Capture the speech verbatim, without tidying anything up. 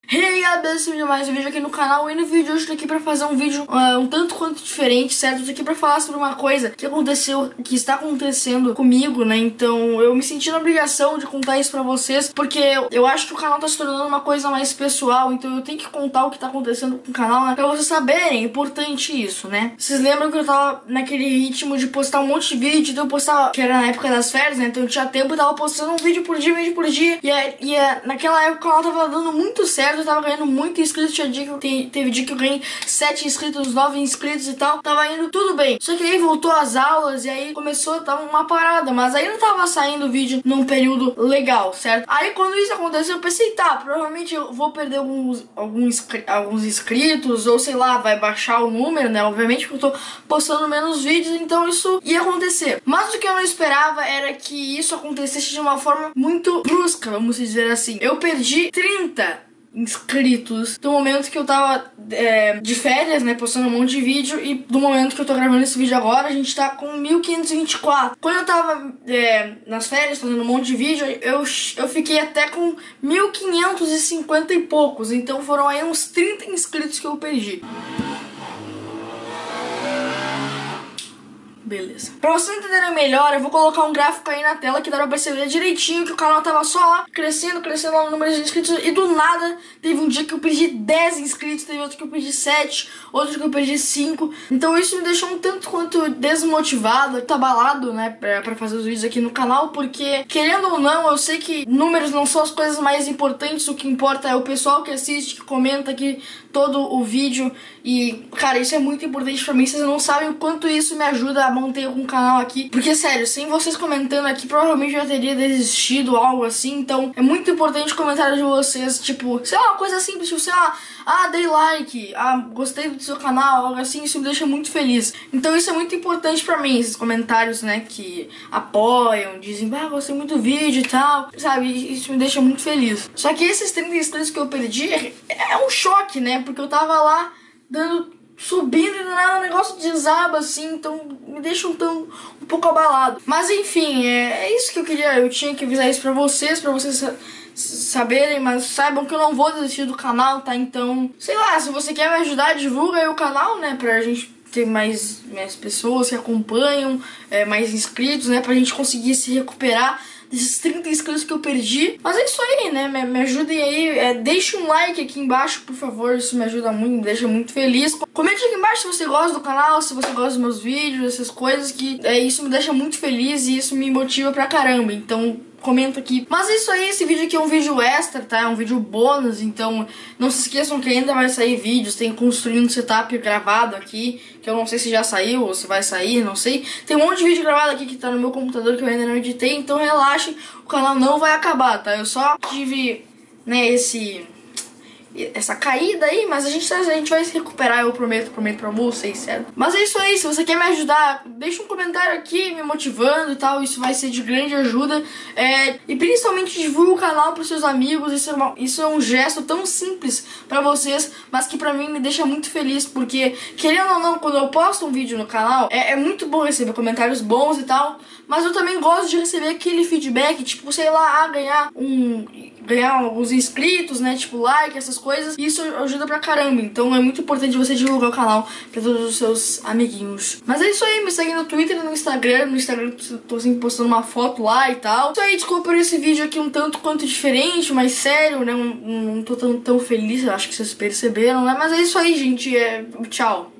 Hey, abençoe de mais um vídeo aqui no canal. E no vídeo de hoje eu tô aqui pra fazer um vídeo uh, um tanto quanto diferente, certo? Eu tô aqui pra falar sobre uma coisa que aconteceu, que está acontecendo comigo, né? Então eu me senti na obrigação de contar isso pra vocês, porque eu, eu acho que o canal tá se tornando uma coisa mais pessoal. Então eu tenho que contar o que tá acontecendo com o canal, né? Pra vocês saberem, é importante isso, né? Vocês lembram que eu tava naquele ritmo de postar um monte de vídeo, então eu postava, que era na época das férias, né? Então eu tinha tempo e tava postando um vídeo por dia, um vídeo por dia. E, é, e é, naquela época o canal tava dando muito certo, eu tava ganhando muito inscritos. Tinha dia que eu te, teve dia que eu ganhei sete inscritos, nove inscritos e tal. Tava indo tudo bem. Só que aí voltou as aulas e aí começou, tava uma parada. Mas aí não tava saindo vídeo num período legal, certo? Aí quando isso aconteceu, eu pensei, tá, provavelmente eu vou perder alguns, alguns, alguns inscritos, ou sei lá, vai baixar o número, né? Obviamente porque eu tô postando menos vídeos, então isso ia acontecer. Mas o que eu não esperava era que isso acontecesse de uma forma muito brusca, vamos dizer assim. Eu perdi trinta inscritos do momento que eu tava é, de férias, né, postando um monte de vídeo, e do momento que eu tô gravando esse vídeo agora, a gente tá com mil quinhentos e vinte e quatro. Quando eu tava é, nas férias fazendo um monte de vídeo, eu, eu fiquei até com mil quinhentos e cinquenta e poucos, então foram aí uns trinta inscritos que eu perdi. Beleza. Pra vocês entenderem melhor, eu vou colocar um gráfico aí na tela que dá pra perceber direitinho que o canal tava só lá, crescendo, crescendo lá no número de inscritos, e do nada teve um dia que eu perdi dez inscritos, teve outro que eu perdi sete, outro que eu perdi cinco. Então isso me deixou um tanto quanto desmotivado, atabalado, né, pra, pra fazer os vídeos aqui no canal, porque, querendo ou não, eu sei que números não são as coisas mais importantes, o que importa é o pessoal que assiste, que comenta aqui todo o vídeo. E, cara, isso é muito importante pra mim. Vocês não sabem o quanto isso me ajuda a manter um canal aqui. Porque, sério, sem vocês comentando aqui, provavelmente eu já teria desistido ou algo assim. Então, é muito importante o comentário de vocês. Tipo, sei lá, uma coisa simples, tipo, sei lá, ah, dei like, ah, gostei do seu canal, algo assim. Isso me deixa muito feliz. Então, isso é muito importante pra mim, esses comentários, né, que apoiam, dizem, ah, gostei muito do vídeo e tal, sabe? Isso me deixa muito feliz. Só que esses trinta inscritos que eu perdi é um choque, né? Porque eu tava lá dando, subindo e do nada o negócio desaba assim, então me deixa um, tão, um pouco abalado. Mas enfim, é, é isso que eu queria, eu tinha que avisar isso pra vocês, pra vocês saberem, mas saibam que eu não vou desistir do canal, tá? Então, sei lá, se você quer me ajudar, divulga aí o canal, né, pra gente ter mais, mais pessoas que acompanham, é, mais inscritos, né, pra gente conseguir se recuperar desses trinta inscritos que eu perdi. Mas é isso aí, né? Me, me ajudem aí. É, deixe um like aqui embaixo, por favor. Isso me ajuda muito, me deixa muito feliz. Comente aqui embaixo se você gosta do canal, se você gosta dos meus vídeos, essas coisas, que é, isso me deixa muito feliz e isso me motiva pra caramba. Então, comenta aqui. Mas é isso aí, esse vídeo aqui é um vídeo extra, tá? É um vídeo bônus, então não se esqueçam que ainda vai sair vídeos. Tem construindo setup gravado aqui, que eu não sei se já saiu ou se vai sair, não sei. Tem um monte de vídeo gravado aqui que tá no meu computador que eu ainda não editei, então relaxem, o canal não vai acabar, tá? Eu só tive, né, esse... essa caída aí, mas a gente, a gente vai se recuperar, eu prometo, prometo pra vocês, certo? Mas é isso aí, se você quer me ajudar, deixa um comentário aqui me motivando e tal, isso vai ser de grande ajuda. É, e principalmente divulga o canal pros seus amigos, isso é, uma, isso é um gesto tão simples pra vocês, mas que pra mim me deixa muito feliz, porque, querendo ou não, quando eu posto um vídeo no canal, é, é muito bom receber comentários bons e tal, mas eu também gosto de receber aquele feedback, tipo, sei lá, ah, ganhar um... ganhar alguns inscritos, né, tipo like, essas coisas, e isso ajuda pra caramba. Então é muito importante você divulgar o canal pra todos os seus amiguinhos. Mas é isso aí, me segue no Twitter e no Instagram. No Instagram eu tô sempre postando uma foto lá e tal. Isso aí, desculpa por esse vídeo aqui um tanto quanto diferente, mais sério, né, não, não tô tão, tão feliz, eu acho que vocês perceberam, né, mas é isso aí, gente, é... tchau.